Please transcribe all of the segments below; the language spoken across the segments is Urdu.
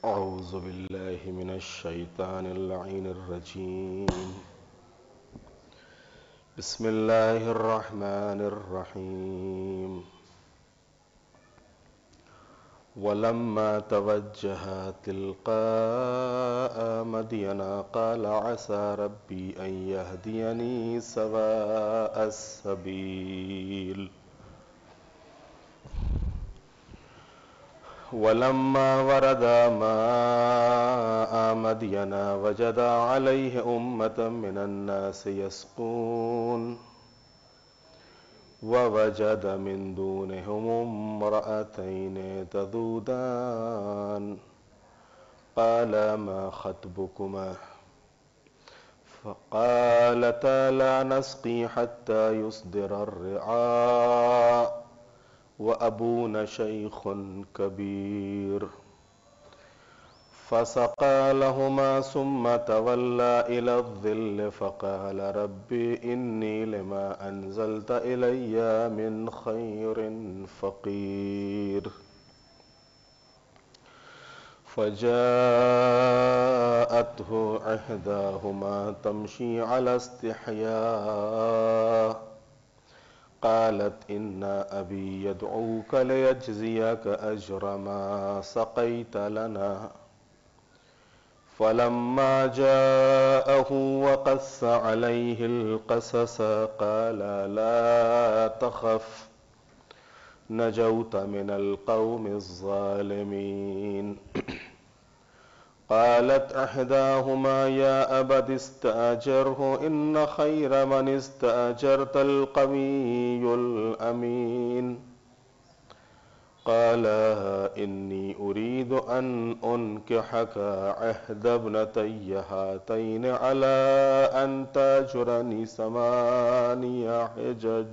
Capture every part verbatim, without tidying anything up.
أعوذ بالله من الشيطان اللعين الرجيم. بسم الله الرحمن الرحيم. ولما توجه تلقاء مدين قال عسى ربي أن يهديني سواء السبيل. ولما ورد ماء مدين وجد عليه أمة من الناس يسقون ووجد من دونهم امرأتين تذودان قال ما خطبكما فقالتا لا نسقي حتى يصدر الرعاء وأبونا شيخ كبير. فسقى لهما ثم تولى إلى الظل فقال ربي إني لما أنزلت إلي من خير فقير. فجاءته إحداهما تمشي على استحياء قالت إن أبي يدعوك ليجزيك أجر ما سقيت لنا. فلما جاءه وقص عليه القصص قال لا تخف نجوت من القوم الظالمين. قالت إحداهما يا أبت استأجره إن خير من استأجرت القوي الأمين. قال إني أريد أن أنكحك إحدى ابنتي هاتين على أن تأجرني ثماني حجج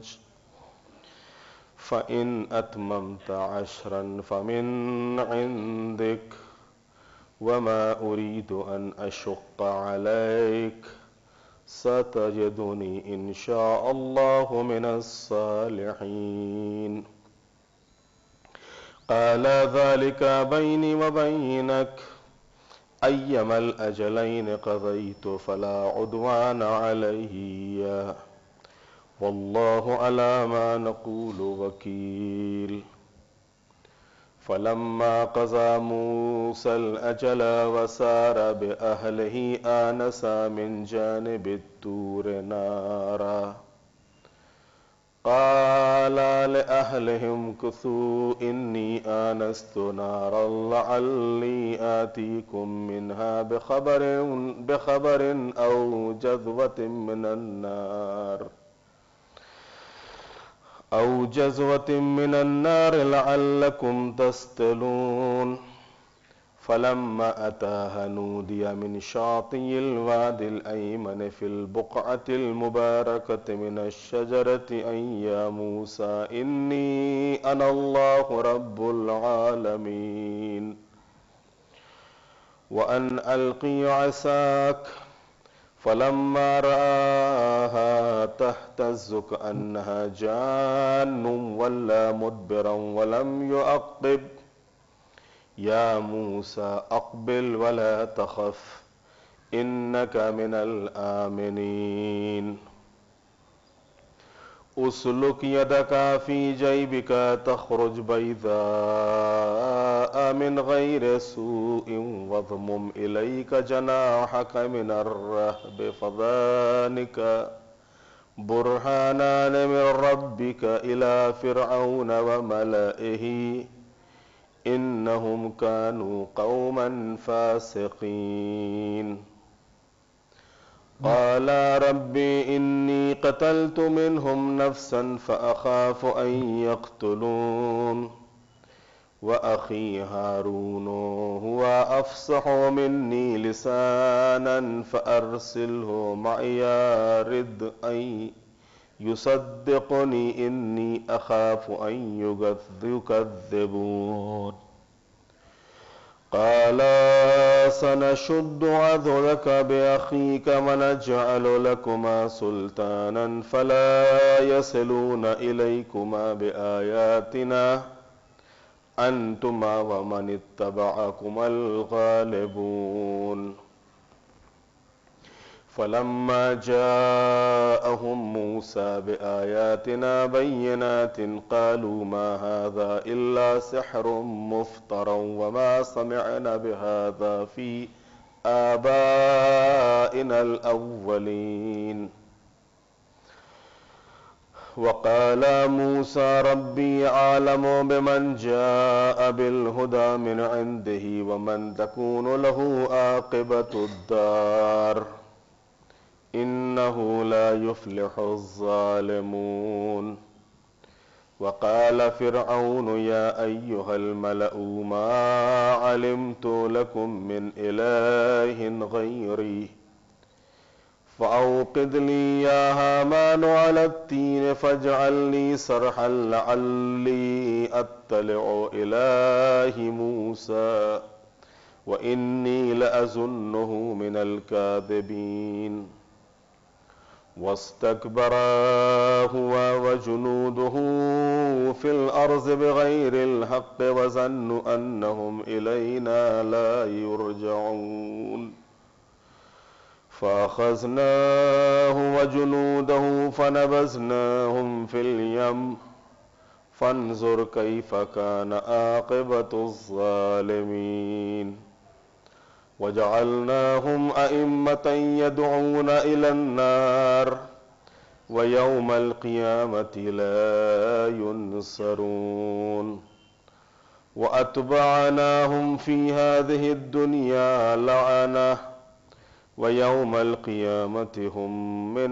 فإن أتممت عشرا فمن عندك وما أريد أن أشق عليك ستجدني إن شاء الله من الصالحين. قال ذلك بيني وبينك أيما الأجلين قضيت فلا عدوان علي والله على ما نقول وكيل. فلما قضى موسى الأجل وسار بأهله آنس من جانب الطور نارا قال لأهلهم كثوا إني آنست نارا لعلي آتيكم منها بخبر بخبر أو جذوة من النار أو جذوة من النار لعلكم تصطلون. فلما أتاها نودي من شاطئ الوادي الأيمن في البقعة المباركة من الشجرة أن يا موسى إني أنا الله رب العالمين وأن ألقي عصاك. فلما رآها تهتز كأنها جان ولا مدبرا ولم يعقب. يا موسى أقبل ولا تخف إنك من الآمنين. أسلك يدك في جيبك تخرج بيضاء من غير سوء واضمم إليك جناحك من الرهب فذلك برهانان من ربك إلى فرعون وملئه إنهم كانوا قوما فاسقين. قال ربي إني قتلت منهم نفسا فأخاف أن يقتلون وأخي هارون هو أفصح مني لسانا فأرسله معي رد أن يصدقني إني أخاف أن يكذبون. قال سنشد عضدك بأخيك ونجعل لكما سلطانا فلا يصلون إليكما بآياتنا أنتما ومن اتبعكما الغالبون فلما جاءهم موسى بآياتنا بينات قالوا ما هذا إلا سحر مفترى وما سمعنا بهذا في آبائنا الأولين وقال موسى ربي أعلم بمن جاء بالهدى من عنده ومن تكون له عاقبة الدار إنه لا يفلح الظالمون وقال فرعون يا أيها الملأ ما علمت لكم من إله غيري فأوقد لي يا هامان على التين فاجعل لي صرحا لعلي أطلع إله موسى وإني لأظنه من الكاذبين واستكبر هو وجنوده في الأرض بغير الحق وظنوا أنهم إلينا لا يرجعون فأخذناه وجنوده فنبذناهم في اليم فانظر كيف كان عاقبة الظالمين وجعلناهم أئمة يدعون إلى النار ويوم القيامة لا ينصرون وأتبعناهم في هذه الدنيا لعنة ويوم القيامة هم من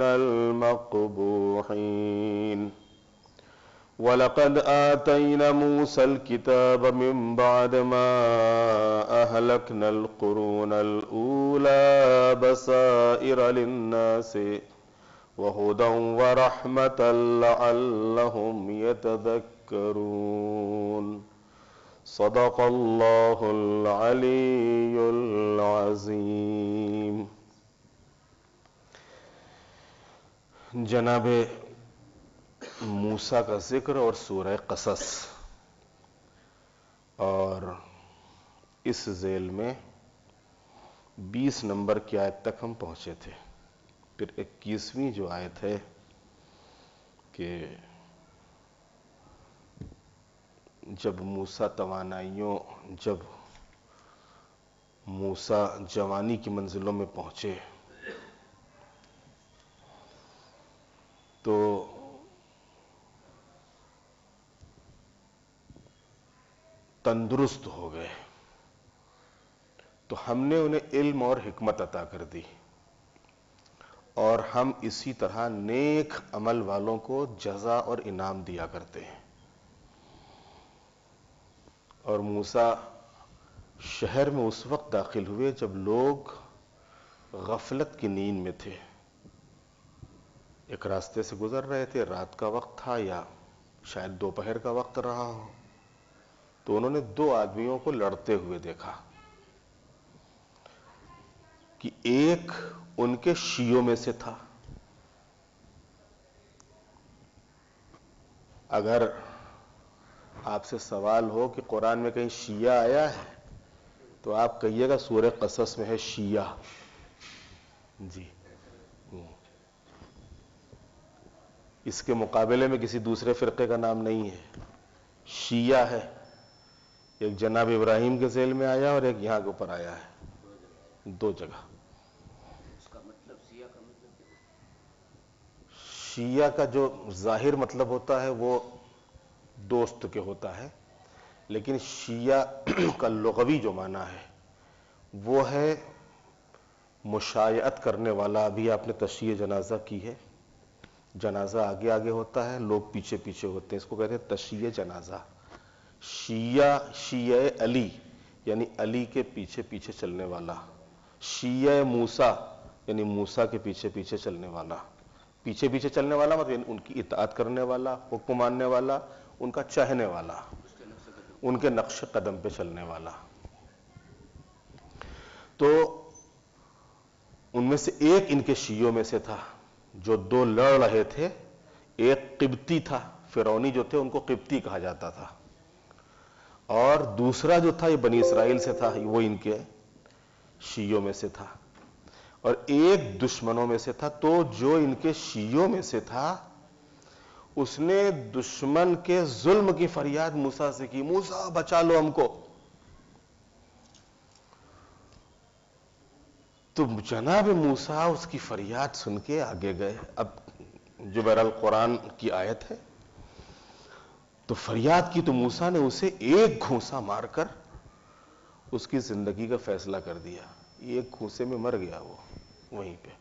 المقبوحين وَلَقَدْ آتَيْنَا مُوسَى الْكِتَابَ مِنْ بَعْدِ مَا أَهْلَكْنَا الْقُرُونَ الْأُولَى بَصَائِرَ لِلنَّاسِ وَهُدًى وَرَحْمَةً لَعَلَّهُمْ يَتَذَكَّرُونَ صدق اللہ العلی العظیم۔ جناب موسیٰ کا ذکر اور سورہ قصص، اور اس ذیل میں بیس نمبر کی آیت تک ہم پہنچے تھے۔ پھر اکیسویں جو آیت ہے کہ جب موسیٰ توانائیوں جب موسیٰ جوانی کی منزلوں میں پہنچے تو تندرست ہو گئے، تو ہم نے انہیں علم اور حکمت عطا کر دی، اور ہم اسی طرح نیک عمل والوں کو جزا اور انعام دیا کرتے ہیں۔ اور موسیٰ شہر میں اس وقت داخل ہوئے جب لوگ غفلت کی نیند میں تھے، ایک راستے سے گزر رہے تھے، رات کا وقت تھا یا شاید دوپہر کا وقت رہا ہو، تو انہوں نے دو آدمیوں کو لڑتے ہوئے دیکھا کہ ایک ان کے شیعوں میں سے تھا۔ اگر آپ سے سوال ہو کہ قرآن میں کہیں شیعہ آیا ہے تو آپ کہیے گا سورہ قصص میں ہے شیعہ، جی، اس کے مقابلے میں کسی دوسرے فرقے کا نام نہیں ہے، شیعہ ہے۔ ایک جناب ابراہیم کے ذیل میں آیا اور ایک یہاں کے اوپر آیا ہے، دو جگہ۔ اس کا مطلب شیعہ کا مطلب شیعہ کا جو ظاہر مطلب ہوتا ہے وہ دوست کے ہوتا ہے، لیکن شیعہ کا لغوی جو معنی ہے وہ ہے مشایعت کرنے والا۔ ابھی آپ نے تشییع جنازہ کی ہے، جنازہ آگے آگے ہوتا ہے، لوگ پیچھے پیچھے ہوتے ہیں، اس کو کہتے ہیں تشییع جنازہ۔ شیعہ شیعہ علی یعنی علی کے پیچھے پیچھے چلنے والا، شیعہ موسیٰ یعنی موسیٰ کے پیچھے پیچھے چلنے والا۔ پیچھے پیچھے چلنے والا مطلب ان کی اطاعت کرنے والا، حکم ماننے والا، ان کا چاہنے والا، ان کے نقش قدم پہ چلنے والا۔ تو ان میں سے ایک ان کے شیعوں میں سے تھا، جو دو لڑ رہے تھے۔ ایک قبطی تھا، فرعونی جو تھے ان کو قبطی کہا جاتا تھا، اور دوسرا جو تھا یہ بنی اسرائیل سے تھا، وہ ان کے شیعوں میں سے تھا، اور ایک دشمنوں میں سے تھا۔ تو جو ان کے شیعوں میں سے تھا اس نے دشمن کے ظلم کی فریاد موسیٰ سے کی، موسیٰ بچا لو ہم کو۔ تو جناب موسیٰ اس کی فریاد سن کے آگے گئے۔ اب جو بہرحال قرآن کی آیت ہے، تو فریاد کی تو موسیٰ نے اسے ایک گھونسا مار کر اس کی زندگی کا فیصلہ کر دیا، ایک گھونسے میں مر گیا وہ وہیں پہ۔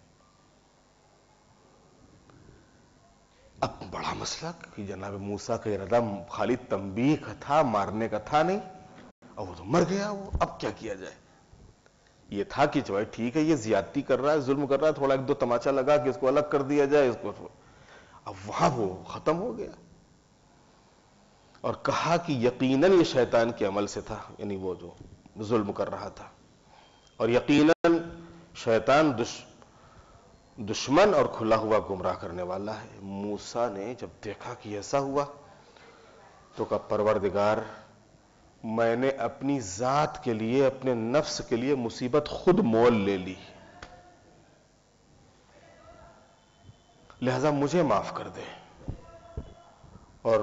اب بڑا مسئلہ کہ جناب موسیٰ کا ارادہ خالی تنبیہ کا تھا، مارنے کا تھا نہیں، اب وہ تو مر گیا وہ، اب کیا کیا جائے؟ یہ تھا کہ جو ہے ٹھیک ہے یہ زیادتی کر رہا ہے، ظلم کر رہا ہے، تھوڑا ایک دو تماچا لگا کہ اس کو الگ کر دیا جائے، اس کو اب وہاں وہ ختم ہو گیا۔ اور کہا کہ یقیناً یہ شیطان کے عمل سے تھا، یعنی وہ جو ظلم کر رہا تھا، اور یقیناً شیطان دش دشمن اور کھلا ہوا گمراہ کرنے والا ہے۔ موسیٰ نے جب دیکھا کہ ایسا ہوا تو کہا پروردگار، میں نے اپنی ذات کے لیے، اپنے نفس کے لیے مصیبت خود مول لے لی، لہذا مجھے معاف کر دے۔ اور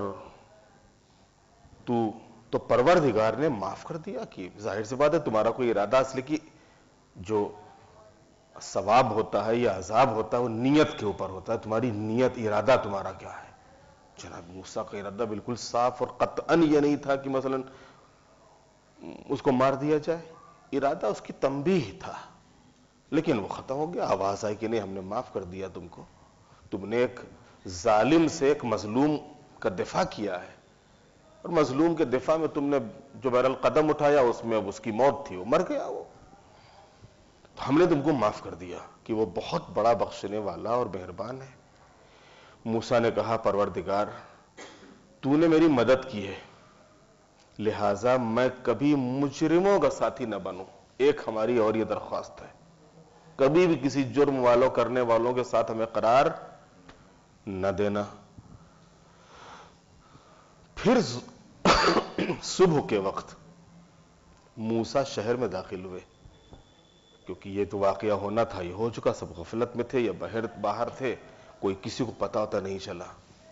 تو تو پروردگار نے معاف کر دیا کہ ظاہر سی بات ہے تمہارا کوئی ارادہ، اصل کی جو ثواب ہوتا ہے یا عذاب ہوتا ہے وہ نیت کے اوپر ہوتا ہے، تمہاری نیت، ارادہ تمہارا کیا ہے۔ جناب موسیٰ کا ارادہ بالکل صاف اور قطعاً یہ نہیں تھا کہ مثلا اس کو مار دیا جائے، ارادہ اس کی تنبیہ تھا، لیکن وہ ختم ہو گیا۔ آواز آئی کہ نہیں، ہم نے معاف کر دیا تم کو، تم نے ایک ظالم سے، ایک مظلوم کا دفاع کیا ہے، اور مظلوم کے دفاع میں تم نے جو بہرحال قدم اٹھایا اس میں اب اس کی موت تھی، وہ مر گیا وہ، تو ہم نے تم کو معاف کر دیا کہ وہ بہت بڑا بخشنے والا اور مہربان ہے۔ موسیٰ نے کہا پروردگار تو نے میری مدد کی ہے، لہٰذا میں کبھی مجرموں کا ساتھی نہ بنوں۔ ایک ہماری اور یہ درخواست ہے، کبھی بھی کسی جرم والوں کرنے والوں کے ساتھ ہمیں قرار نہ دینا۔ پھر صبح کے وقت موسیٰ شہر میں داخل ہوئے، کیونکہ یہ تو واقعہ ہونا تھا، یہ ہو چکا، سب غفلت میں تھے یا باہر باہر تھے، کوئی کسی کو پتا ہوتا نہیں چلا۔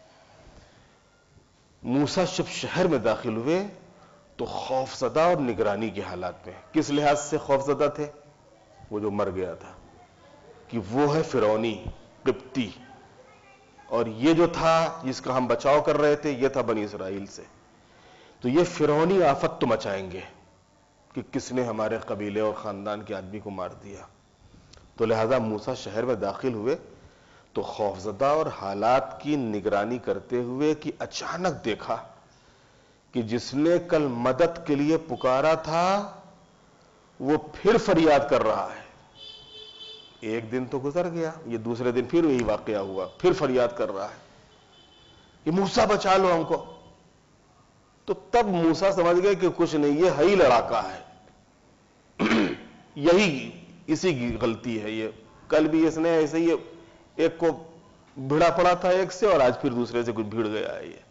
موسیٰ جب شہر میں داخل ہوئے تو خوف زدہ اور نگرانی کے حالات میں۔ کس لحاظ سے خوف زدہ تھے؟ وہ جو مر گیا تھا، کہ وہ ہے فرعونی قبطی، اور یہ جو تھا جس کا ہم بچاؤ کر رہے تھے یہ تھا بنی اسرائیل سے، تو یہ فرعونی آفت تو مچائیں گے کہ کس نے ہمارے قبیلے اور خاندان کے آدمی کو مار دیا۔ تو لہذا موسیٰ شہر میں داخل ہوئے تو خوفزدہ اور حالات کی نگرانی کرتے ہوئے کہ اچانک دیکھا کہ جس نے کل مدد کے لیے پکارا تھا وہ پھر فریاد کر رہا ہے۔ ایک دن تو گزر گیا، یہ دوسرے دن پھر وہی واقعہ ہوا، پھر فریاد کر رہا ہے کہ موسیٰ بچا لو ہم کو۔ تو تب موسیٰ سمجھ گئے کہ کچھ نہیں، یہ ہے ہی لڑاکا ہے، یہی اسی کی غلطی ہے، یہ کل بھی اس نے ایسے ہی ایک کو بھیڑا پڑا تھا ایک سے، اور آج پھر دوسرے سے کچھ بھیڑ گیا ہے یہ۔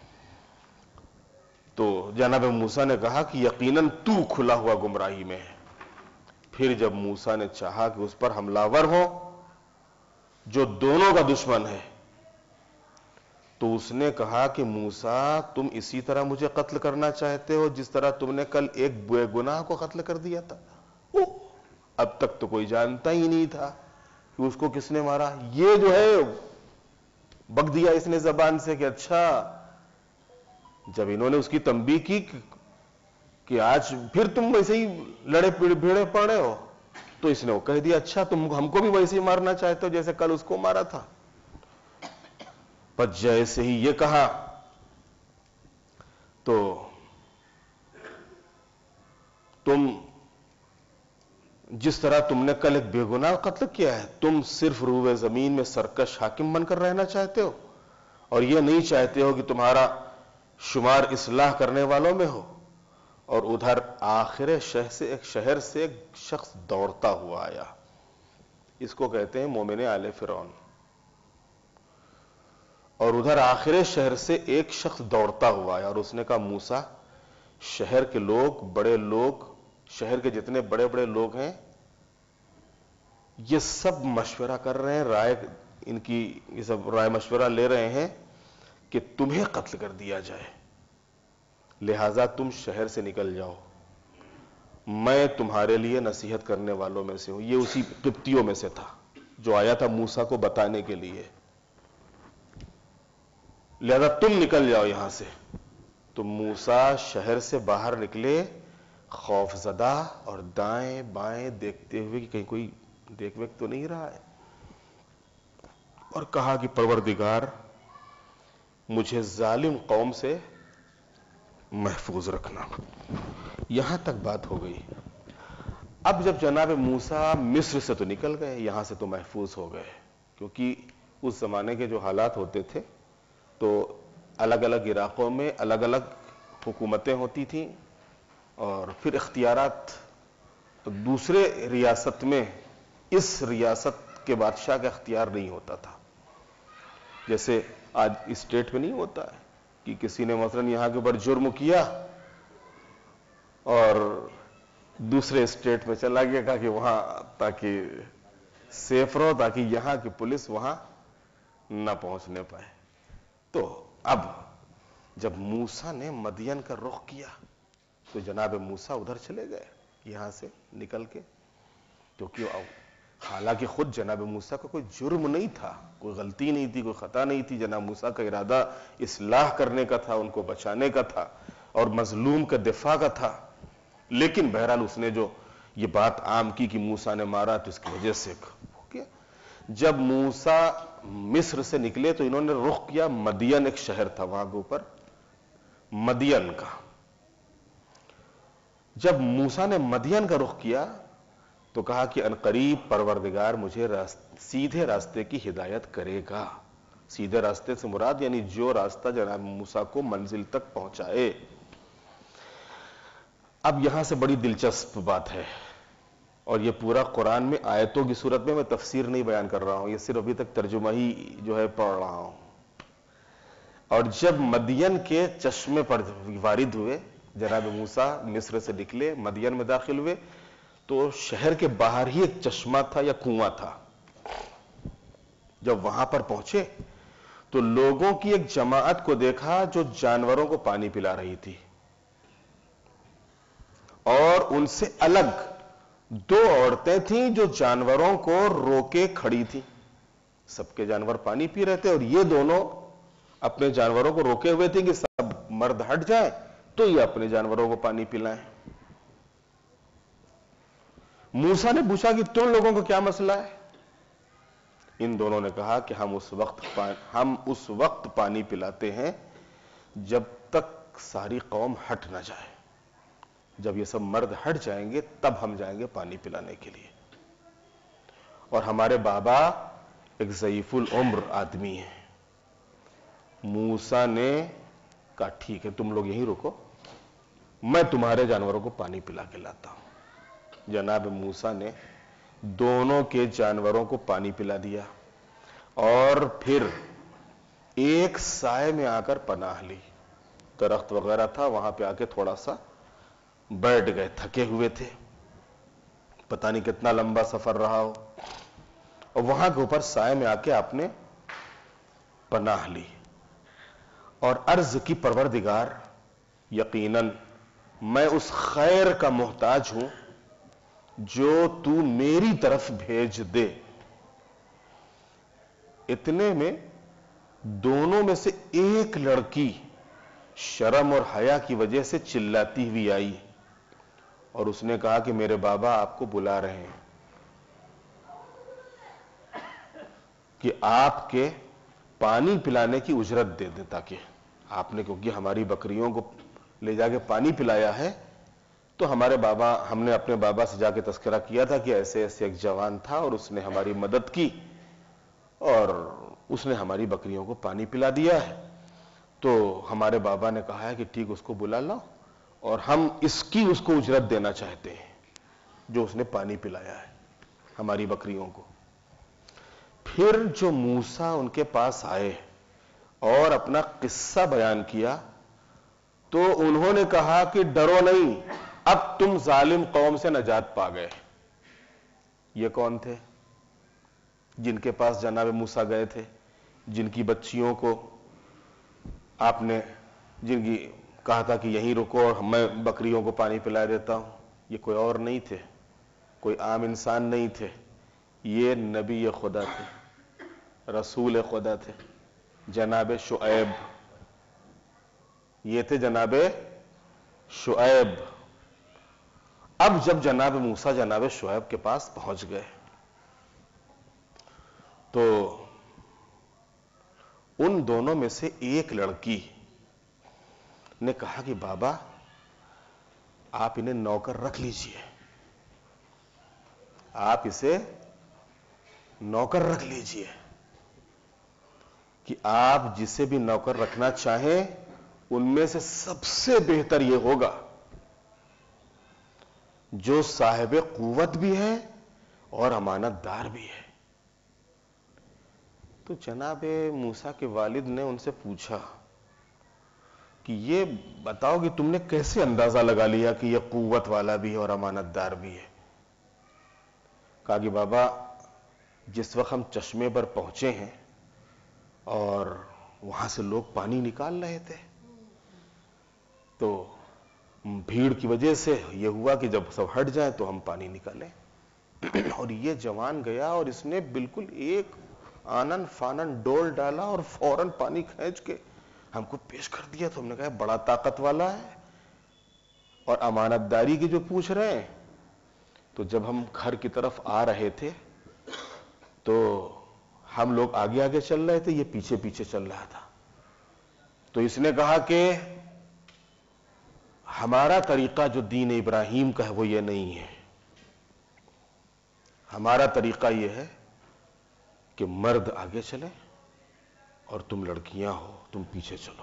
تو جناب موسیٰ نے کہا کہ یقیناً تو کھلا ہوا گمراہی میں ہے۔ پھر جب موسیٰ نے چاہا کہ اس پر حملہ ور ہو جو دونوں کا دشمن ہے، تو اس نے کہا کہ موسیٰ تم اسی طرح مجھے قتل کرنا چاہتے ہو جس طرح تم نے کل ایک بے گناہ کو قتل کر دیا تھا؟ او اب تک تو کوئی جانتا ہی نہیں تھا کہ اس کو کس نے مارا۔ یہ جو ہے بک دیا اس نے زبان سے کہ اچھا، جب انہوں نے اس کی تنبیہ کی کہ آج پھر تم ویسے ہی لڑے بھیڑے پڑے ہو، تو اس نے وہ کہہ دیا اچھا تم ہم کو بھی ویسے ہی مارنا چاہتے ہو جیسے کل اس کو مارا تھا۔ پر جیسے ہی یہ کہا تو تم جس طرح تم نے کل ایک بے گناہ قتل کیا ہے، تم صرف روئے زمین میں سرکش حاکم بن کر رہنا چاہتے ہو، اور یہ نہیں چاہتے ہو کہ تمہارا شمار اصلاح کرنے والوں میں ہو۔ اور ادھر آخر شہر سے ایک شہر سے ایک شخص دوڑتا ہوا آیا، اس کو کہتے ہیں مومن آل فرعون۔ اور ادھر آخر شہر سے ایک شخص دوڑتا ہوا آیا اور اس نے کہا موسیٰ شہر کے لوگ، بڑے لوگ، شہر کے جتنے بڑے بڑے لوگ ہیں، یہ سب مشورہ کر رہے ہیں، رائے ان کی یہ سب رائے مشورہ لے رہے ہیں کہ تمہیں قتل کر دیا جائے، لہذا تم شہر سے نکل جاؤ، میں تمہارے لیے نصیحت کرنے والوں میں سے ہوں۔ یہ اسی قبطیوں میں سے تھا جو آیا تھا موسیٰ کو بتانے کے لیے، لہذا تم نکل جاؤ یہاں سے۔ تو موسیٰ شہر سے باہر نکلے خوف زدہ اور دائیں بائیں دیکھتے ہوئے کہ کہیں کوئی دیکھ ویکھ تو نہیں رہا ہے، اور کہا کہ پروردگار مجھے ظالم قوم سے محفوظ رکھنا۔ یہاں تک بات ہو گئی۔ اب جب جناب موسیٰ مصر سے تو نکل گئے، یہاں سے تو محفوظ ہو گئے، کیونکہ اس زمانے کے جو حالات ہوتے تھے تو الگ الگ علاقوں میں الگ الگ حکومتیں ہوتی تھیں، اور پھر اختیارات دوسرے ریاست میں اس ریاست کے بادشاہ کا اختیار نہیں ہوتا تھا۔ جیسے آج اسٹیٹ میں نہیں ہوتا ہے کہ کسی نے مثلا یہاں کے اوپر جرم کیا اور دوسرے اسٹیٹ میں چلا گیا، کہا کہ وہاں تاکہ سیف رہو، تاکہ یہاں کی پولیس وہاں نہ پہنچنے پائے۔ تو اب جب موسیٰ نے مدین کا رخ کیا تو جناب موسیٰ ادھر چلے گئے یہاں سے نکل کے، کیونکہ حالانکہ خود جناب موسیٰ کا کوئی جرم نہیں تھا، کوئی غلطی نہیں تھی، کوئی خطا نہیں تھی، جناب موسیٰ کا ارادہ اصلاح کرنے کا تھا، ان کو بچانے کا تھا اور مظلوم کا دفاع کا تھا، لیکن بہرحال اس نے جو یہ بات عام کی کہ موسیٰ نے مارا تو اس کی وجہ سے ہو گیا۔ جب موسیٰ مصر سے نکلے تو انہوں نے رخ کیا مدین، ایک شہر تھا وہاں کے اوپر مدین کا۔ جب موسیٰ نے مدین کا رخ کیا تو کہا کہ عنقریب پروردگار مجھے سیدھے راستے کی ہدایت کرے گا۔ سیدھے راستے سے مراد یعنی جو راستہ جناب موسیٰ کو منزل تک پہنچائے۔ اب یہاں سے بڑی دلچسپ بات ہے، اور یہ پورا قرآن میں آیتوں کی صورت میں میں تفسیر نہیں بیان کر رہا ہوں، یہ صرف ابھی تک ترجمہ ہی جو ہے پڑھ رہا ہوں۔ اور جب مدین کے چشمے پر وارد ہوئے، جناب موسیٰ مصر سے نکلے مدین میں داخل ہوئے، تو شہر کے باہر ہی ایک چشمہ تھا یا کنواں تھا۔ جب وہاں پر پہنچے تو لوگوں کی ایک جماعت کو دیکھا جو جانوروں کو پانی پلا رہی تھی، اور ان سے الگ دو عورتیں تھیں جو جانوروں کو روکے کھڑی تھیں۔ سب کے جانور پانی پی رہے تھے اور یہ دونوں اپنے جانوروں کو روکے ہوئے تھے کہ سب مرد ہٹ جائیں تو یہ اپنے جانوروں کو پانی پلائیں۔ موسیٰ نے پوچھا کہ تم لوگوں کو کیا مسئلہ ہے؟ ان دونوں نے کہا کہ ہم اس وقت ہم اس وقت پانی پلاتے ہیں جب تک ساری قوم ہٹ نہ جائے، جب یہ سب مرد ہٹ جائیں گے تب ہم جائیں گے پانی پلانے کے لیے، اور ہمارے بابا ایک ضعیف العمر آدمی ہیں۔ موسیٰ نے کہا ٹھیک ہے تم لوگ یہیں رکو، میں تمہارے جانوروں کو پانی پلا کے لاتا ہوں۔ جناب موسیٰ نے دونوں کے جانوروں کو پانی پلا دیا اور پھر ایک سائے میں آ کر پناہ لی۔ درخت وغیرہ تھا وہاں پہ آ کے تھوڑا سا بیٹھ گئے، تھکے ہوئے تھے، پتہ نہیں کتنا لمبا سفر رہا ہو، اور وہاں کے اوپر سائے میں آ کے آپ نے پناہ لی اور عرض کی پروردگار یقیناً میں اس خیر کا محتاج ہوں جو تو میری طرف بھیج دے۔ اتنے میں دونوں میں سے ایک لڑکی شرم اور حیا کی وجہ سے چلاتی ہوئی آئی اور اس نے کہا کہ میرے بابا آپ کو بلا رہے ہیں کہ آپ کے پانی پلانے کی اجرت دے دیں، تاکہ آپ نے کیونکہ ہماری بکریوں کو لے جا کے پانی پلایا ہے تو ہمارے بابا ہم نے اپنے بابا سے جا کے تذکرہ کیا تھا کہ ایسے ایسے ایک جوان تھا اور اس نے ہماری مدد کی اور اس نے ہماری بکریوں کو پانی پلا دیا ہے، تو ہمارے بابا نے کہا ہے کہ ٹھیک اس کو بلا لاؤ اور ہم اس کی اس کو اجرت دینا چاہتے ہیں جو اس نے پانی پلایا ہے ہماری بکریوں کو۔ پھر جو موسیٰ ان کے پاس آئے اور اپنا قصہ بیان کیا، تو انہوں نے کہا کہ ڈرو نہیں، اب تم ظالم قوم سے نجات پا گئے۔ یہ کون تھے؟ جن کے پاس جناب موسیٰ گئے تھے، جن کی بچیوں کو آپ نے جن کی کہا تھا کہ یہیں رکو اور میں بکریوں کو پانی پلا دیتا ہوں، یہ کوئی اور نہیں تھے، کوئی عام انسان نہیں تھے، یہ نبی خدا تھے، رسول خدا تھے، جناب شعیب۔ یہ تھے جناب شعیب۔ اب جب جناب موسیٰ جناب شعیب کے پاس پہنچ گئے تو ان دونوں میں سے ایک لڑکی نے کہا کہ بابا آپ انہیں نوکر رکھ لیجئے، آپ اسے نوکر رکھ لیجئے، کہ آپ جسے بھی نوکر رکھنا چاہیں ان میں سے سب سے بہتر یہ ہوگا جو صاحب قوت بھی ہے اور امانت دار بھی ہے۔ تو جناب موسیٰ کے والد نے ان سے پوچھا کہ یہ بتاؤ کہ تم نے کیسے اندازہ لگا لیا کہ یہ قوت والا بھی ہے اور امانت دار بھی ہے؟ کہا کہ بابا جس وقت ہم چشمے پر پہنچے ہیں اور وہاں سے لوگ پانی نکال رہے تھے تو بھیڑ کی وجہ سے یہ ہوا کہ جب سب ہٹ جائیں تو ہم پانی نکالیں، اور یہ جوان گیا اور اس نے بالکل ایک آنن فانن ڈول ڈالا اور فوراً پانی کھینچ کے ہم کو پیش کر دیا۔ تو ہم نے کہا بڑا طاقت والا ہے اور امانت داری کی جو پوچھ رہے ہیں۔ تو جب ہم گھر کی طرف آ رہے تھے تو ہم لوگ آگے آگے چل رہے تھے، یہ پیچھے پیچھے چل رہا تھا۔ تو اس نے کہا کہ ہمارا طریقہ جو دین ابراہیم کا ہے وہ یہ نہیں ہے، ہمارا طریقہ یہ ہے کہ مرد آگے چلے اور تم لڑکیاں ہو تم پیچھے چلو۔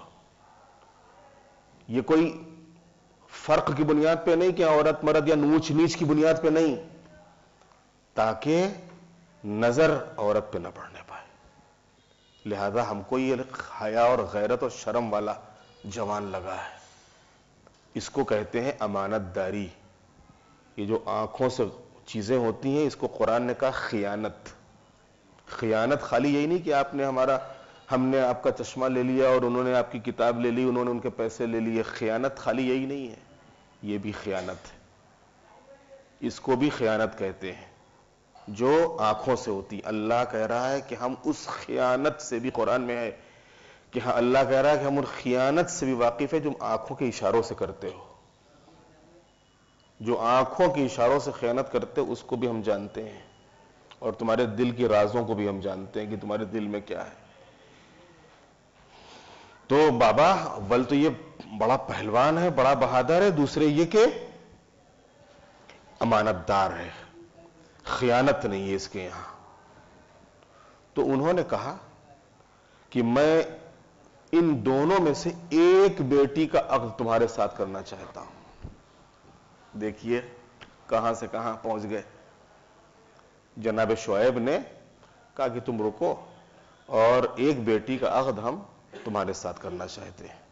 یہ کوئی فرق کی بنیاد پہ نہیں کہ عورت مرد یا اونچ نیچ کی بنیاد پہ نہیں، تاکہ نظر عورت پہ نہ پڑنے پائے۔ لہذا ہم کو یہ حیا اور غیرت اور شرم والا جوان لگا ہے، اس کو کہتے ہیں امانت داری۔ یہ جو آنکھوں سے چیزیں ہوتی ہیں اس کو قرآن نے کہا خیانت۔ خیانت خالی یہی نہیں کہ آپ نے ہمارا ہم نے آپ کا چشمہ لے لیا اور انہوں نے آپ کی کتاب لے لی، انہوں نے ان کے پیسے لے لیے۔ خیانت خالی یہی نہیں ہے، یہ بھی خیانت ہے، اس کو بھی خیانت کہتے ہیں جو آنکھوں سے ہوتی۔ اللہ کہہ رہا ہے کہ ہم اس خیانت سے بھی، قرآن میں ہے کہ ہاں اللہ کہہ رہا ہے کہ ہم ان خیانت سے بھی واقف ہے جو آنکھوں کے اشاروں سے کرتے ہو۔ جو آنکھوں کے اشاروں سے خیانت کرتے اس کو بھی ہم جانتے ہیں، اور تمہارے دل کی رازوں کو بھی ہم جانتے ہیں کہ تمہارے دل میں کیا ہے۔ تو بابا اول تو یہ بڑا پہلوان ہے، بڑا بہادر ہے، دوسرے یہ کہ امانت دار ہے، خیانت نہیں ہے اس کے یہاں۔ تو انہوں نے کہا کہ میں ان دونوں میں سے ایک بیٹی کا عقد تمہارے ساتھ کرنا چاہتا ہوں۔ دیکھیے کہاں سے کہاں پہنچ گئے۔ جناب شعیب نے کہا کہ تم رکو اور ایک بیٹی کا عقد ہم تمہارے ساتھ کرنا چاہتے ہیں۔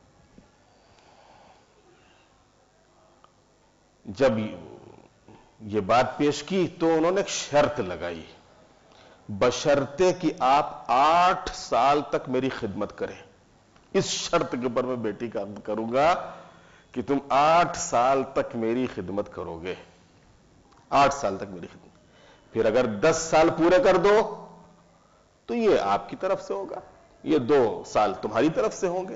جب یہ بات پیش کی تو انہوں نے ایک شرط لگائی، بشرطے کہ آپ آٹھ سال تک میری خدمت کریں۔ اس شرط کے اوپر میں بیٹی کا عقد کروں گا کہ تم آٹھ سال تک میری خدمت کرو گے، آٹھ سال تک میری خدمت۔ پھر اگر دس سال پورے کر دو تو یہ آپ کی طرف سے ہوگا، یہ دو سال تمہاری طرف سے ہوں گے،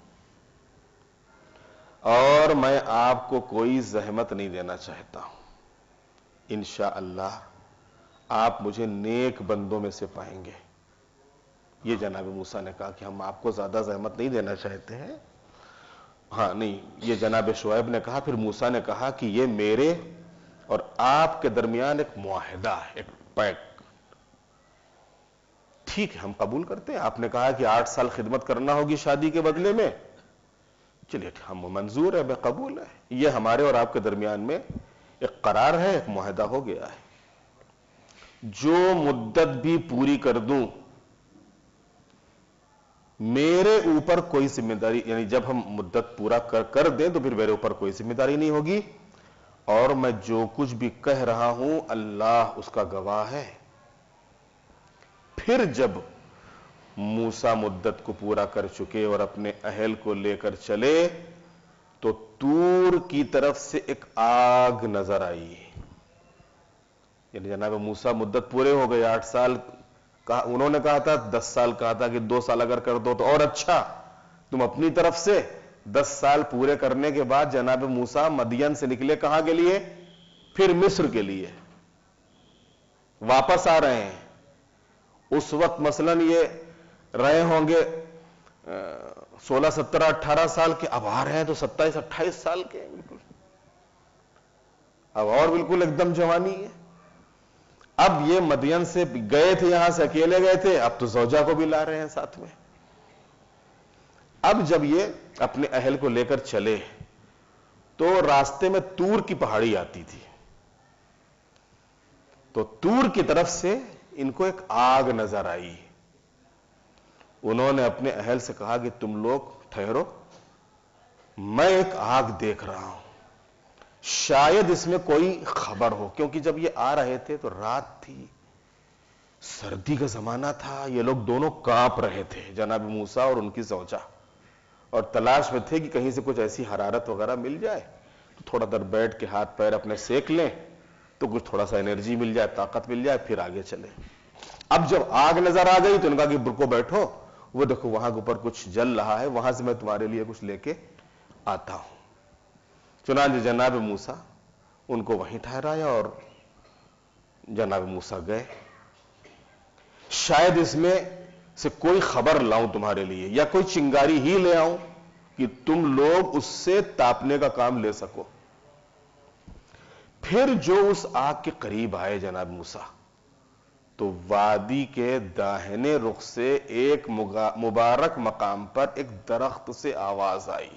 اور میں آپ کو کوئی زحمت نہیں دینا چاہتا ہوں۔ انشاءاللہ آپ مجھے نیک بندوں میں سے پائیں گے۔ یہ جناب موسیٰ نے کہا کہ ہم آپ کو زیادہ زحمت نہیں دینا چاہتے ہیں۔ ہاں نہیں، یہ جناب شعیب نے کہا۔ پھر موسیٰ نے کہا کہ یہ میرے اور آپ کے درمیان ایک معاہدہ ہے، ایک پیک۔ ٹھیک ہے ہم قبول کرتے ہیں، آپ نے کہا کہ آٹھ سال خدمت کرنا ہوگی شادی کے بدلے میں، چلیے ہم منظور ہے، بے قبول ہے۔ یہ ہمارے اور آپ کے درمیان میں ایک قرار ہے، ایک معاہدہ ہو گیا ہے۔ جو مدت بھی پوری کر دوں میرے اوپر کوئی ذمہ داری، یعنی جب ہم مدت پورا کر کر دیں تو پھر میرے اوپر کوئی ذمہ داری نہیں ہوگی، اور میں جو کچھ بھی کہہ رہا ہوں اللہ اس کا گواہ ہے۔ پھر جب موسیٰ مدت کو پورا کر چکے اور اپنے اہل کو لے کر چلے تو طور کی طرف سے ایک آگ نظر آئی، یعنی جناب موسیٰ مدت پورے ہو گئے، آٹھ سال کہا، انہوں نے کہا تھا دس سال، کہا تھا کہ دو سال اگر کر دو تو اور اچھا، تم اپنی طرف سے دس سال پورے کرنے کے بعد جناب موسیٰ مدین سے نکلے کہاں کے لیے؟ پھر مصر کے لیے واپس آ رہے ہیں۔ اس وقت مثلاً یہ رہے ہوں گے سولہ سترہ اٹھارہ سال کے، اب آ رہے ہیں تو ستائیس اٹھائیس سال کے، بالکل اب اور بالکل ایک دم جوانی ہے۔ اب یہ مدین سے گئے تھے، یہاں سے اکیلے گئے تھے، اب تو زوجہ کو بھی لا رہے ہیں ساتھ میں۔ اب جب یہ اپنے اہل کو لے کر چلے تو راستے میں طور کی پہاڑی آتی تھی، تو طور کی طرف سے ان کو ایک آگ نظر آئی۔ انہوں نے اپنے اہل سے کہا کہ تم لوگ ٹھہرو، میں ایک آگ دیکھ رہا ہوں، شاید اس میں کوئی خبر ہو، کیونکہ جب یہ آ رہے تھے تو رات تھی، سردی کا زمانہ تھا، یہ لوگ دونوں کانپ رہے تھے، جناب موسیٰ اور ان کی زوجہ، اور تلاش میں تھے کہ کہیں سے کچھ ایسی حرارت وغیرہ مل جائے تو تھوڑا دیر بیٹھ کے ہاتھ پیر اپنے سیک لیں تو کچھ تھوڑا سا انرجی مل جائے، طاقت مل جائے، پھر آگے چلے۔ اب جب آگ نظر آ گئی تو ان کا کہ برکو بیٹھو، وہ دیکھو وہاں کے اوپر کچھ جل رہا ہے، وہاں سے میں تمہارے لیے کچھ لے کے آتا ہوں۔ چنانچہ جناب موسیٰ ان کو وہیں ٹھہرایا اور جناب موسیٰ گئے۔ شاید اس میں سے کوئی خبر لاؤں تمہارے لیے، یا کوئی چنگاری ہی لے آؤں کہ تم لوگ اس سے تاپنے کا کام لے سکو۔ پھر جو اس آگ کے قریب آئے جناب موسیٰ تو وادی کے داہنے رخ سے ایک مبارک مقام پر ایک درخت سے آواز آئی،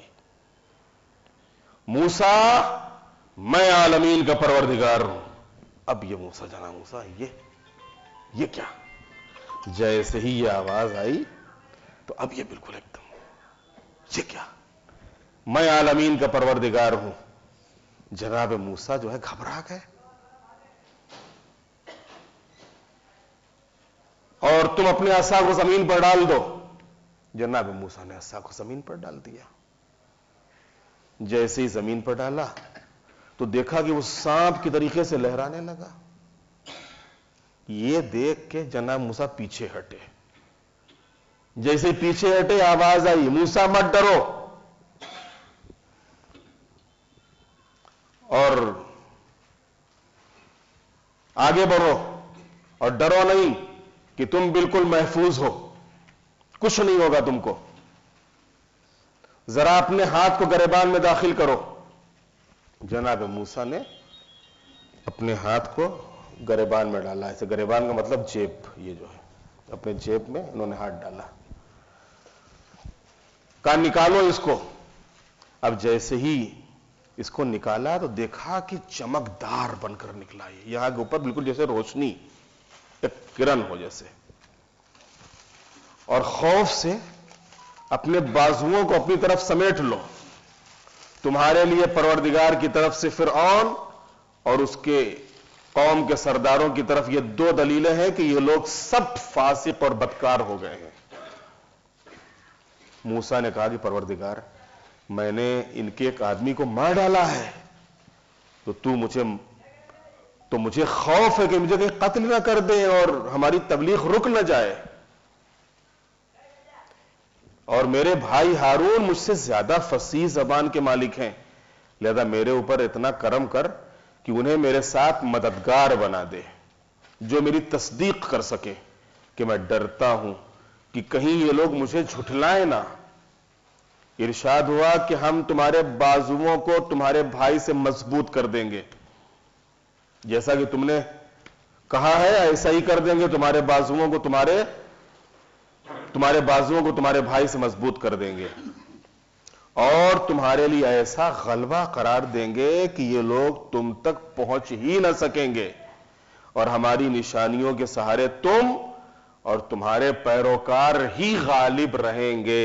موسیٰ میں عالمین کا پروردگار ہوں۔ اب یہ موسیٰ جناب موسیٰ یہ یہ کیا؟ جیسے ہی یہ آواز آئی تو اب یہ بالکل ایک دم یہ کیا؟ میں عالمین کا پروردگار ہوں۔ جناب موسیٰ جو ہے گھبرا گئے، اور تم اپنے عصا کو زمین پر ڈال دو۔ جناب موسیٰ نے عصا کو زمین پر ڈال دیا۔ جیسے ہی زمین پر ڈالا تو دیکھا کہ وہ سانپ کے طریقے سے لہرانے لگا۔ یہ دیکھ کے جناب موسیٰ پیچھے ہٹے، جیسے پیچھے ہٹے آواز آئی، موسیٰ مت ڈرو اور آگے بڑھو، اور ڈرو نہیں کہ تم بالکل محفوظ ہو، کچھ نہیں ہوگا تم کو، ذرا اپنے ہاتھ کو گریبان میں داخل کرو۔ جناب موسیٰ نے اپنے ہاتھ کو گریبان میں ڈالا، ایسے گریبان کا مطلب جیب، یہ جو ہے اپنے جیب میں انہوں نے ہاتھ ڈالا، کہا نکالو اس کو۔ اب جیسے ہی اس کو نکالا تو دیکھا کہ چمکدار بن کر نکلا، یہ یہاں کے اوپر بالکل جیسے روشنی، ایک کرن ہو جیسے، اور خوف سے اپنے بازوؤں کو اپنی طرف سمیٹ لو، تمہارے لیے پروردگار کی طرف سے فرعون اور اس کے قوم کے سرداروں کی طرف یہ دو دلیلیں ہیں کہ یہ لوگ سب فاسق اور بدکار ہو گئے ہیں۔ موسیٰ نے کہا کہ پروردگار میں نے ان کے ایک آدمی کو مار ڈالا ہے، تو تو مجھے تو مجھے خوف ہے کہ مجھے کہیں قتل نہ کر دیں اور ہماری تبلیغ رک نہ جائے، اور میرے بھائی ہارون مجھ سے زیادہ فصیح زبان کے مالک ہیں، لہذا میرے اوپر اتنا کرم کر کہ انہیں میرے ساتھ مددگار بنا دے جو میری تصدیق کر سکے، کہ میں ڈرتا ہوں کہ کہیں یہ لوگ مجھے جھٹلائیں نہ۔ ارشاد ہوا کہ ہم تمہارے بازوؤں کو تمہارے بھائی سے مضبوط کر دیں گے، جیسا کہ تم نے کہا ہے ایسا ہی کر دیں گے، تمہارے بازوؤں کو تمہارے تمہارے بازوؤں کو تمہارے بھائی سے مضبوط کر دیں گے، اور تمہارے لیے ایسا غلبہ قرار دیں گے کہ یہ لوگ تم تک پہنچ ہی نہ سکیں گے، اور ہماری نشانیوں کے سہارے تم اور تمہارے پیروکار ہی غالب رہیں گے.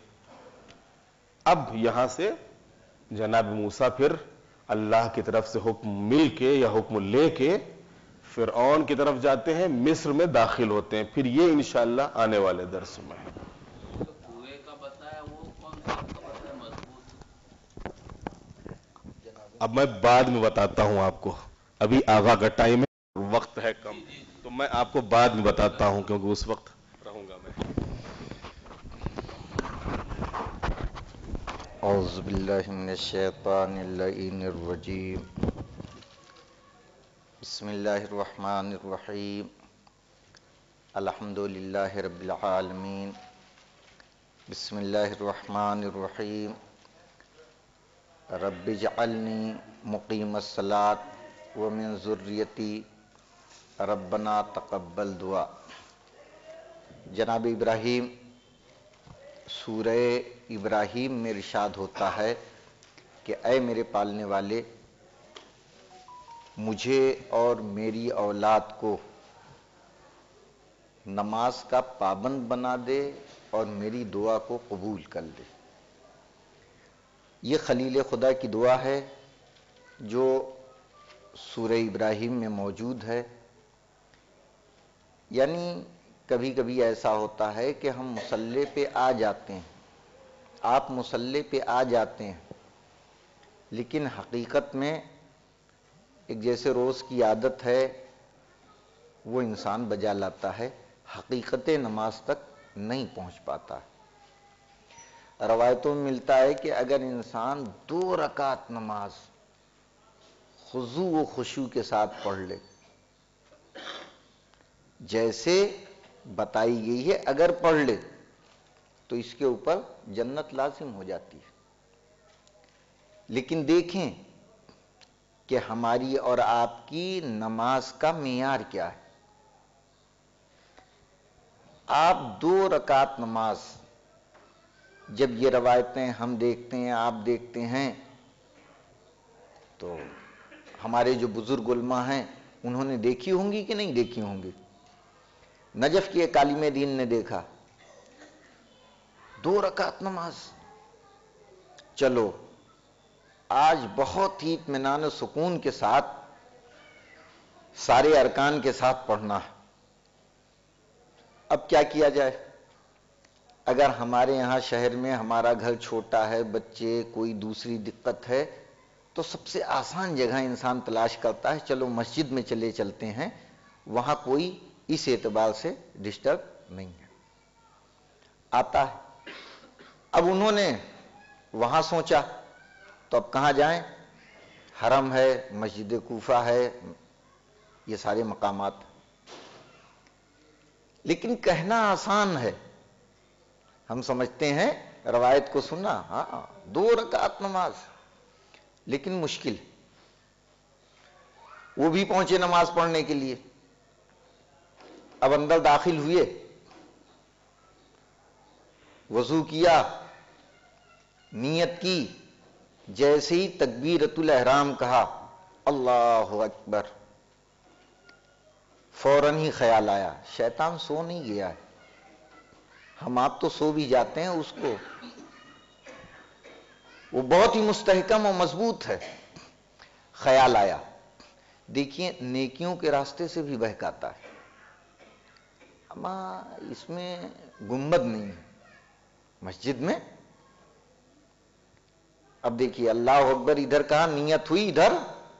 اب یہاں سے جناب موسیٰ پھر اللہ کی طرف سے حکم مل کے یا حکم لے کے فرعون کی طرف جاتے ہیں, مصر میں داخل ہوتے ہیں. پھر یہ انشاءاللہ آنے والے درس میں. کنویں کا بتایا وہ کون سا کا بتایا مضبوط؟ اب میں بعد میں بتاتا ہوں آپ کو, ابھی آغا کا ٹائم ہے, وقت ہے کم, تو میں آپ کو بعد میں بتاتا ہوں کیونکہ اس وقت رہوں گا میں. اعوذ باللہ من الشیطان اللعین الرجیم. بسم اللہ الرحمن الرحیم. الحمد للہ رب العالمین. بسم اللہ الرحمن الرحیم. رب اجعلنی مقیم الصلاۃ ومن ذریتی ربنا تقبل دعا. جناب ابراہیم, سورہ ابراہیم میں ارشاد ہوتا ہے کہ اے میرے پالنے والے, مجھے اور میری اولاد کو نماز کا پابند بنا دے اور میری دعا کو قبول کر لے. یہ خلیل خدا کی دعا ہے جو سورہ ابراہیم میں موجود ہے. یعنی کبھی کبھی ایسا ہوتا ہے کہ ہم مصلی پہ آ جاتے ہیں, آپ مصلی پہ آ جاتے ہیں, لیکن حقیقت میں ایک جیسے روز کی عادت ہے وہ انسان بجا لاتا ہے, حقیقت نماز تک نہیں پہنچ پاتا. روایتوں میں ملتا ہے کہ اگر انسان دو رکعت نماز خضوع و خشوع کے ساتھ پڑھ لے جیسے بتائی گئی ہے, اگر پڑھ لے تو اس کے اوپر جنت لازم ہو جاتی ہے. لیکن دیکھیں کہ ہماری اور آپ کی نماز کا معیار کیا ہے. آپ دو رکعت نماز, جب یہ روایتیں ہم دیکھتے ہیں, آپ دیکھتے ہیں, تو ہمارے جو بزرگ علماء ہیں انہوں نے دیکھی ہوں گی کہ نہیں دیکھی ہوں گی. نجف کی ایک عالم دین نے دیکھا دو رکعت نماز. چلو آج بہت ہی اطمینان و سکون کے ساتھ سارے ارکان کے ساتھ پڑھنا ہے. اب کیا کیا جائے؟ اگر ہمارے یہاں شہر میں ہمارا گھر چھوٹا ہے, بچے, کوئی دوسری دقت ہے, تو سب سے آسان جگہ انسان تلاش کرتا ہے, چلو مسجد میں چلے چلتے ہیں, وہاں کوئی اس اعتبار سے ڈسٹرب نہیں ہے. آتا ہے. اب انہوں نے وہاں سوچا تو اب کہاں جائیں؟ حرم ہے, مسجد کوفہ ہے, یہ سارے مقامات. لیکن کہنا آسان ہے, ہم سمجھتے ہیں روایت کو سنا, ہاں دو رکعت نماز, لیکن مشکل. وہ بھی پہنچے نماز پڑھنے کے لیے, اب اندر داخل ہوئے, وضو کیا, نیت کی, جیسے ہی تکبیرۃ الاحرام کہا اللہ اکبر, فوراً ہی خیال آیا شیطان سو نہیں گیا ہے, ہم آپ تو سو بھی جاتے ہیں, اس کو وہ بہت ہی مستحکم اور مضبوط ہے. خیال آیا, دیکھیے نیکیوں کے راستے سے بھی بہکاتا ہے, اما اس میں گنبد نہیں ہے مسجد میں. اب دیکھیے اللہ اکبر ادھر کہا, نیت ہوئی ادھر,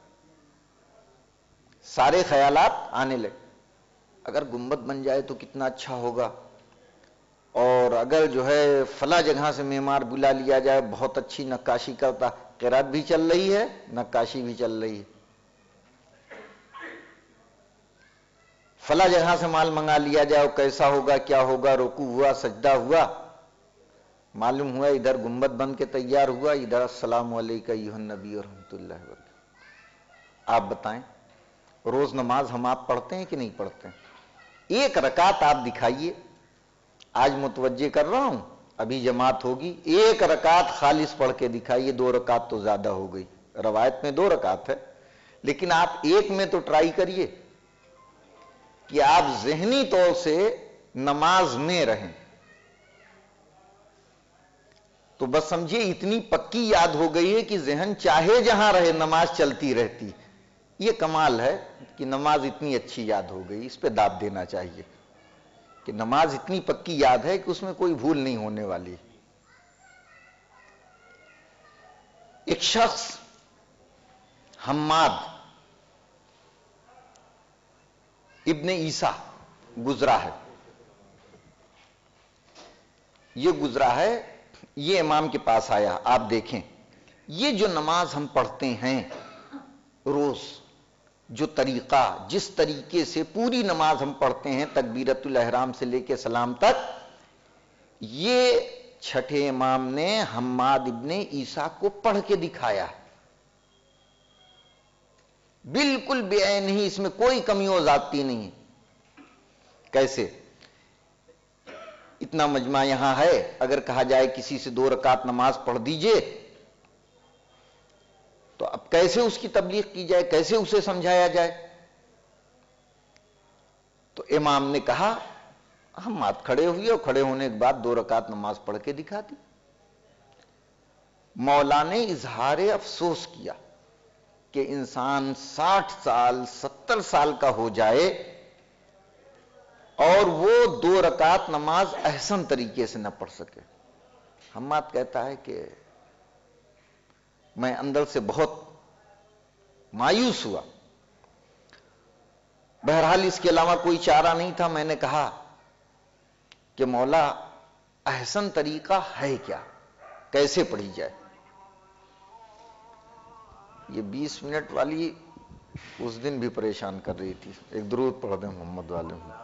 سارے خیالات آنے لگے. اگر گنبد بن جائے تو کتنا اچھا ہوگا, اور اگر جو ہے فلاں جگہ سے معمار بلا لیا جائے, بہت اچھی نقاشی کرتا, قرات بھی چل رہی ہے, نقاشی بھی چل رہی ہے. فلاں جگہ سے مال منگا لیا جائے, کیسا ہوگا, کیا ہوگا, رکوع ہوا, سجدہ ہوا, معلوم ہوا ادھر گنبد بن کے تیار ہوا, ادھر السلام علیکم ایھا النبی ورحمۃ اللہ وبرکاتہ. آپ بتائیں روز نماز ہم آپ پڑھتے ہیں کہ نہیں پڑھتے ہیں؟ ایک رکعت آپ دکھائیے, آج متوجہ کر رہا ہوں, ابھی جماعت ہوگی, ایک رکعت خالص پڑھ کے دکھائیے. دو رکعت تو زیادہ ہو گئی, روایت میں دو رکعت ہے, لیکن آپ ایک میں تو ٹرائی کریے کہ آپ ذہنی طور سے नमाज में रहें। तो बस समझिए इतनी पक्की याद हो गई है कि जहन चाहे जहां रहे नमाज चलती रहती। ये कमाल है कि नमाज इतनी अच्छी याद हो गई। इस पे दाद देना चाहिए कि नमाज इतनी पक्की याद है कि उसमें कोई भूल नहीं होने वाली। एक शख्स हम्माद इब्ने ईसा गुजरा है। ये गुजरा है, ये इमाम के पास आया। आप देखें, ये जो नमाज हम पढ़ते हैं रोज, जो तरीका, जिस तरीके से पूरी नमाज हम पढ़ते हैं तकबीरतुल इहराम से लेकर सलाम तक, ये छठे इमाम ने हम्माद इब्ने ईसा को पढ़ के दिखाया। बिल्कुल बेऐन ही, इसमें कोई कमी और जाती नहीं है। कैसे? इतना मजमा यहां है, अगर कहा जाए किसी से दो रकात नमाज पढ़ दीजिए, तो अब कैसे उसकी तबलीग की जाए, कैसे उसे समझाया जाए? तो इमाम ने कहा, हम हाथ खड़े हुए और खड़े होने के बाद दो रकात नमाज पढ़ के दिखा दी। मौला ने इजहार अफसोस किया कि इंसान साठ साल सत्तर साल का हो जाए और वो दो रकात नमाज अहसन तरीके से न पढ़ सके। हम्माद कहता है कि मैं अंदर से बहुत मायूस हुआ। बहरहाल इसके अलावा कोई चारा नहीं था। मैंने कहा कि मौला अहसन तरीका है क्या, कैसे पढ़ी जाए? ये बीस मिनट वाली उस दिन भी परेशान कर रही थी। एक दुरूद पढ़ दें मोहम्मद वाले में।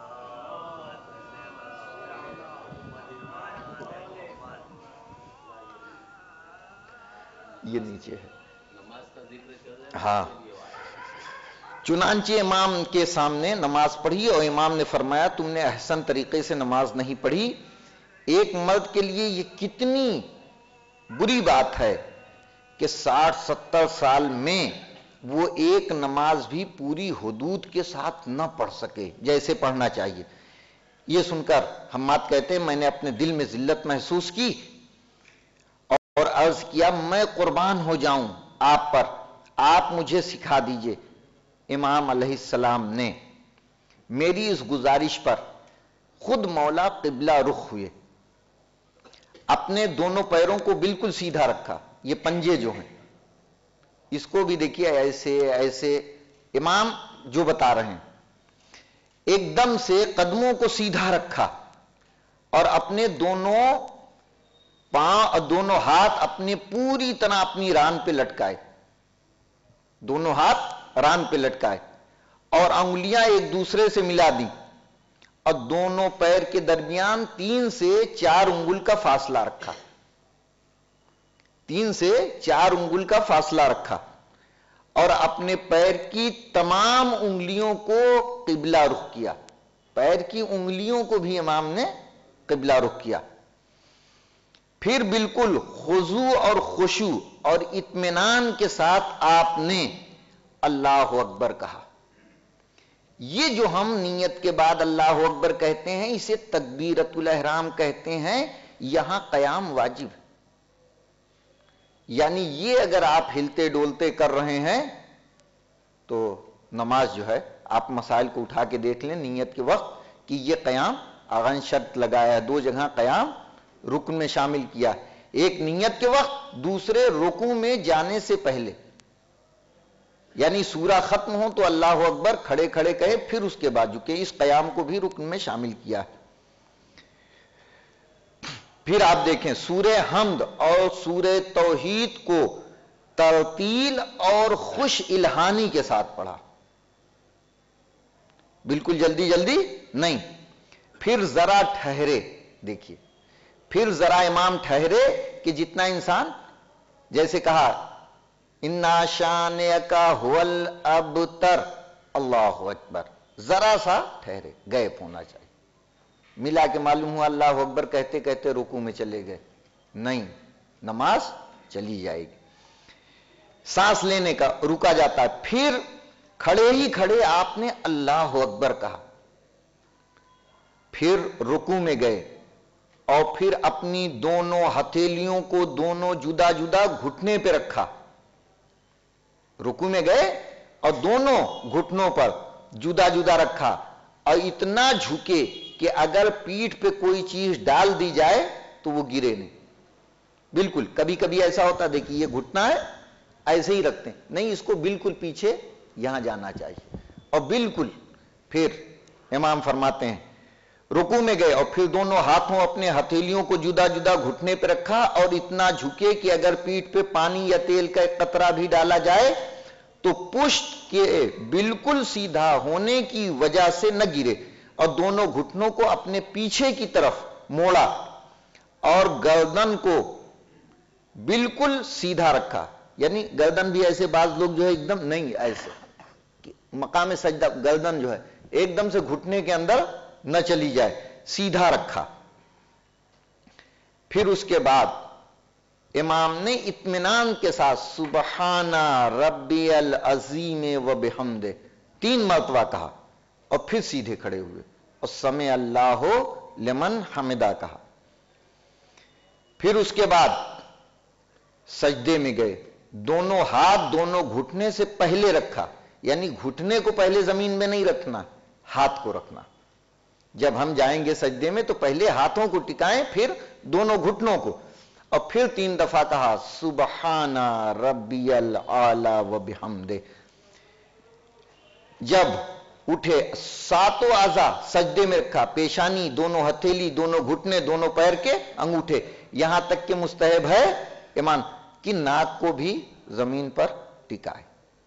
ये नीचे है, नमाज का जिक्र चल रहा है। हाँ। चुनांचे इमाम के सामने नमाज पढ़ी और इमाम ने फरमाया, तुमने अहसन तरीके से नमाज नहीं पढ़ी। एक मर्द के लिए ये कितनी बुरी बात है कि साठ सत्तर साल में वो एक नमाज भी पूरी हुदूद के साथ न पढ़ सके जैसे पढ़ना चाहिए। ये सुनकर हम्माद कहते हैं, मैंने अपने दिल में जिल्लत महसूस की और अर्ज किया, मैं कुर्बान हो जाऊं आप पर, आप मुझे सिखा दीजिए। इमाम अलैहिस्सलाम ने मेरी इस गुजारिश पर खुद मौला किबला रुख हुए, अपने दोनों पैरों को बिल्कुल सीधा रखा। ये पंजे जो हैं इसको भी देखिए, ऐसे ऐसे इमाम जो बता रहे हैं, एकदम से कदमों को सीधा रखा और अपने दोनों पांव, दोनों हाथ अपने पूरी तरह अपनी रान पे लटकाए। दोनों हाथ रान पे लटकाए और अंगुलियां एक दूसरे से मिला दी और दोनों पैर के दरमियान तीन से चार उंगल का फासला रखा। तीन से चार उंगल का फासला रखा और अपने पैर की तमाम उंगलियों को किबला रुख किया। पैर की उंगलियों को भी इमाम ने किबला रुख किया। फिर बिल्कुल खुजू और खुशू और इत्मीनान के साथ आपने अल्लाह अकबर कहा। ये जो हम नियत के बाद अल्लाह अकबर कहते हैं, इसे तकबीरतुल इहराम कहते हैं। यहां कयाम वाजिब है, यानी ये अगर आप हिलते डोलते कर रहे हैं तो नमाज जो है, आप मसाइल को उठा के देख लें नियत के वक्त कि ये कयाम आगन शर्त लगाया है। दो जगह कयाम रुकन में शामिल किया, एक नियत के वक्त, दूसरे रुकू में जाने से पहले। यानी सूरा खत्म हो तो अल्लाह अकबर खड़े खड़े कहे, फिर उसके बाद झुके। इस कयाम को भी रुकन में शामिल किया। फिर आप देखें, सूरे हमद और सूरे तौहीद को तरतील और खुश इल्हानी के साथ पढ़ा, बिल्कुल जल्दी जल्दी नहीं। फिर जरा ठहरे, देखिए, फिर जरा इमाम ठहरे कि जितना इंसान, जैसे कहा इन्ना शाने का हुवल अबतर, अल्लाहु अकबर, जरा सा ठहरे, गैप होना चाहिए। मिला के मालूम हुआ अल्लाहु अकबर कहते कहते रुकू में चले गए, नहीं, नमाज चली जाएगी। सांस लेने का रुका जाता है। फिर खड़े ही खड़े आपने अल्लाहु अकबर कहा। پھر رکوع میں گئے اور پھر اپنی دونوں ہتھیلیوں کو دونوں جدا جدا گھٹنے پہ رکھا. رکوع میں گئے اور دونوں گھٹنوں پر جدا جدا رکھا اور اتنا جھکے کہ اگر پیٹھ پہ کوئی چیز ڈال دی جائے تو وہ گرے نہیں. بالکل کبھی کبھی ایسا ہوتا دیکھیے یہ گھٹنا ہے ایسے ہی رکھتے ہیں, نہیں اس کو بالکل پیچھے یہاں جانا چاہیے. اور بالکل پھر امام فرماتے ہیں رکوع میں گئے اور پھر دونوں ہاتھوں اپنے ہتھیلیوں کو جدا جدا گھٹنے پہ رکھا اور اتنا جھکے کہ اگر پیٹھ پہ پانی یا تیل کا ایک قطرہ بھی ڈالا جائے تو پشت کے بالکل سیدھا ہونے کی وجہ سے نہ گرے, اور دونوں گھٹنوں کو اپنے پیچھے کی طرف موڑا اور گردن کو بالکل سیدھا رکھا. یعنی گردن بھی ایسے بعض لوگ جو ہے ایک دم نہیں, ایسے مقام سجدہ گردن جو ہے ایک دم سے گھٹنے کے اندر نہ چلی جائے, سیدھا رکھا. پھر اس کے بعد امام نے اطمینان کے ساتھ سبحان ربی العظیم و بحمدہ تین مرتبہ کہا اور پھر سیدھے کھڑے ہوئے اور سمع اللہ لمن حمدہ کہا. پھر اس کے بعد سجدے میں گئے, دونوں ہاتھ دونوں گھٹنے سے پہلے رکھا, یعنی گھٹنے کو پہلے زمین میں نہیں رکھنا, ہاتھ کو رکھنا. جب ہم جائیں گے سجدے میں تو پہلے ہاتھوں کو ٹکائیں پھر دونوں گھٹنوں کو, اور پھر تین دفعہ کہا سبحان ربی الاعلی و بحمدہ. جب اٹھے ساتوں اعضاء سجدے میں رکھا, پیشانی, دونوں ہتھیلی, دونوں گھٹنے, دونوں پیر کے انگوٹھے, یہاں تک کہ مستحب ہے امام کہ ناک کو بھی زمین پر ٹکائے.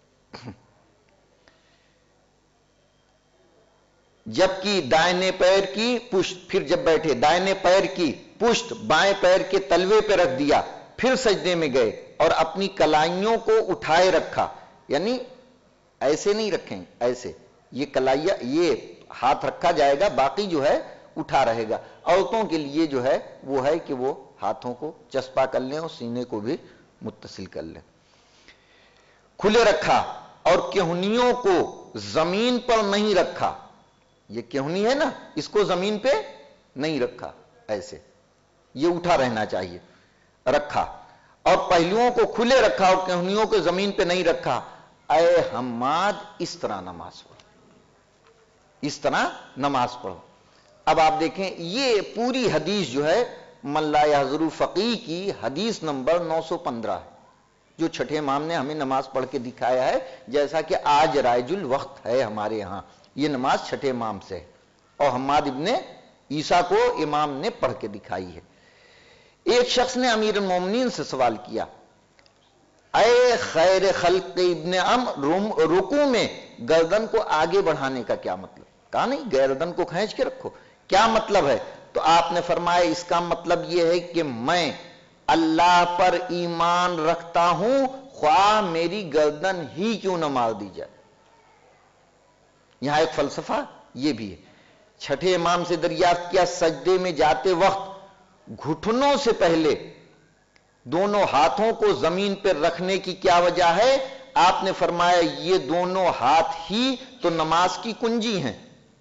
جبکہ دائنے پیر کی پشت, پھر جب بیٹھے دائنے پیر کی پشت بائیں پیر کے تلوے پہ رکھ دیا, پھر سجدے میں گئے اور اپنی کلائیوں کو اٹھائے رکھا. یعنی ایسے نہیں رکھیں, ایسے یہ کلائیاں یہ ہاتھ رکھا جائے گا, باقی جو ہے اٹھا رہے گا. عورتوں کے لیے جو ہے وہ ہے کہ وہ ہاتھوں کو چسپا کر لیں اور سینے کو بھی متصل کر لیں. کھلے رکھا اور کہنیوں کو زمین پر نہیں رکھا. یہ کہنی ہے نا, اس کو زمین پہ نہیں رکھا, ایسے یہ اٹھا رہنا چاہیے, رکھا. اور پہلوؤں کو کھلے رکھا اور کہنیوں کو زمین پہ نہیں رکھا. اے حماد اس طرح نماز پڑھو, اس طرح نماز پڑھو. اب آپ دیکھیں یہ پوری حدیث جو ہے من لا یحضر فقیہ کی حدیث نمبر نو سو پندرہ ہے, جو چھٹے امام نے ہمیں نماز پڑھ کے دکھایا ہے. جیسا کہ آج رائج الوقت ہے ہمارے ہاں, یہ نماز چھٹے امام سے ہے اور حماد ابن عیسیٰ کو امام نے پڑھ کے دکھائی ہے. ایک شخص نے امیر المومنین سے سوال کیا, اے خیر خلق ابن عمرو, رکوع میں گردن کو آگے بڑھانے کا کیا مطلب؟ کہا نہیں, گردن کو کھینچ کے رکھو, کیا مطلب ہے؟ تو آپ نے فرمایا اس کا مطلب یہ ہے کہ میں اللہ پر ایمان رکھتا ہوں خواہ میری گردن ہی کیوں نہ مار دی جائے. یہاں ایک فلسفہ یہ بھی ہے. چھٹے امام سے دریافت کیا سجدے میں جاتے وقت گھٹنوں سے پہلے دونوں ہاتھوں کو زمین پر رکھنے کی کیا وجہ ہے؟ آپ نے فرمایا یہ دونوں ہاتھ ہی تو نماز کی کنجی ہیں.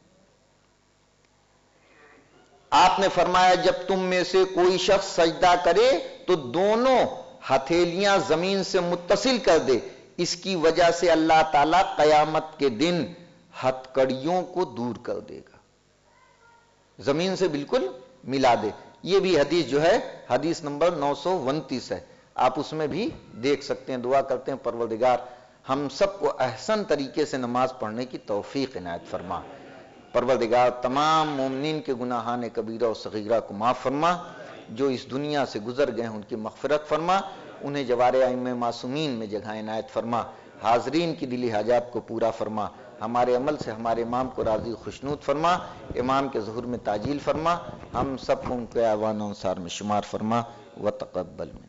آپ نے فرمایا جب تم میں سے کوئی شخص سجدہ کرے تو دونوں ہتھیلیاں زمین سے متصل کر دے, اس کی وجہ سے اللہ تعالیٰ قیامت کے دن ہتھکڑیوں کو دور کر دے گا, زمین سے بالکل ملا دے. یہ بھی حدیث جو ہے حدیث نمبر نو سو انتیس ہے, آپ اس میں بھی دیکھ سکتے ہیں. دعا کرتے ہیں پروردگار ہم سب کو احسن طریقے سے نماز پڑھنے کی توفیق عنایت فرما. پروردگار تمام مومنین کے گناہان کبیرہ و صغیرہ کو معاف فرما, جو اس دنیا سے گزر گئے ہیں ان کی مغفرت فرما, انہیں جوار ائمہ معصومین میں جگہ عنایت فرما, حاضرین کی دلی حاجات کو پورا فرما, ہمارے عمل سے ہمارے امام کو راضی خوشنود فرما, امام کے ظہور میں تعجیل فرما, ہم سب کو ان کے اعوان و انصار میں شمار فرما. وتقبل من.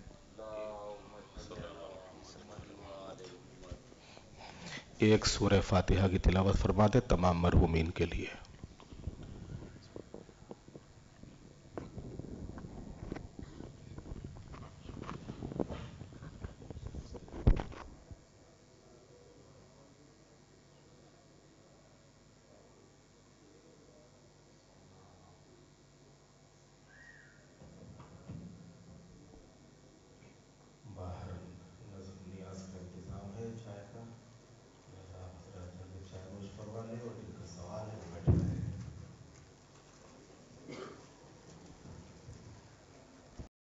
ایک سورہ فاتحہ کی تلاوت فرما دے تمام مرحومین کے لیے.